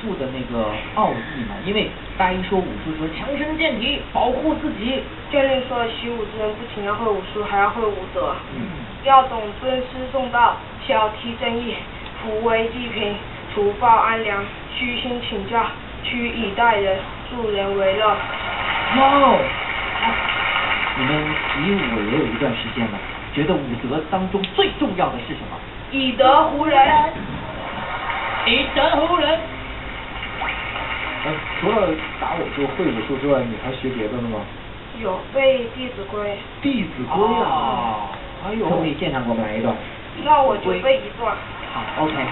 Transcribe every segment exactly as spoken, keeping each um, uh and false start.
术的那个奥义吗？因为大家一说武术，说强身健体，保护自己。 教练说，习武之人不仅要会武术，还要会武德。 嗯。 要懂尊师重道，晓提正义，扶危济贫，除暴安良，虚心请教，取以待人，助人为乐。 哦，你们习武也有一段时间了，觉得武德当中最重要的是什么？ 以德服人。 以德服人。 呃，除了打武术、会武术之外，你还学别的了吗？ 有背《弟子规》。 弟子规啊！ 哎呦，可不可以现场给我们来一段？ 那我就背一段。 好 ，OK。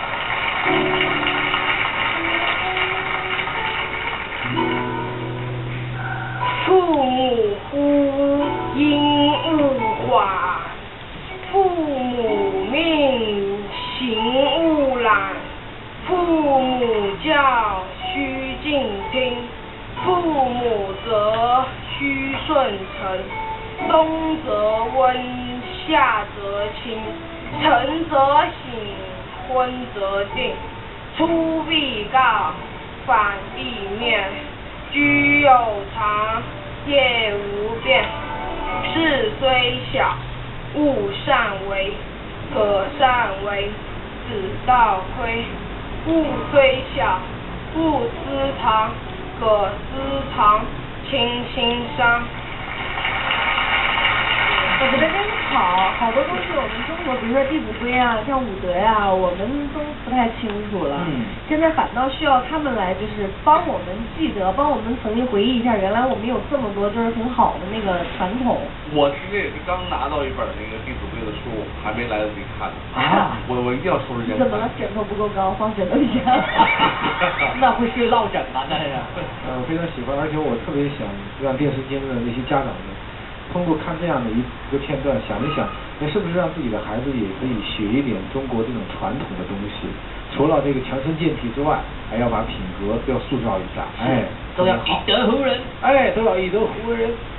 父母呼，应勿缓；父母命，行勿懒；父母教，须敬听；父母责，须顺承。冬则温，夏则清，晨则省，昏则定。出必告，反必面。居有常，业无变。事虽小，勿擅为；可擅为，子道亏。物虽小，勿私藏；可私藏，亲心伤。 我觉得真好，好多东西我们中国，比如说《弟子规》啊，像武德呀、啊，我们都不太清楚了。嗯。现在反倒需要他们来，就是帮我们记得，帮我们曾经回忆一下，原来我们有这么多就是挺好的那个传统。 我今天也是刚拿到一本那个《弟子规》的书，还没来得及看呢。啊。我我一定要抽时间。 怎么了？枕头不够高，放枕头下。 那会是落枕吗？那是。 呃，我非常喜欢，而且我特别想让电视间的那些家长们。通过看这样的一个片段，想一想，那是不是让自己的孩子也可以学一点中国这种传统的东西？除了这个强身健体之外，还要把品格要塑造一下，哎， 都要以德服人， 哎，都要以德服人。